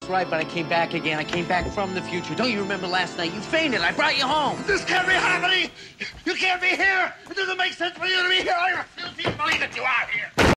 That's right, but I came back again. I came back from the future. Don't you remember last night? You fainted. I brought you home. This can't be happening. You can't be here. It doesn't make sense for you to be here. I refuse to believe that you are here.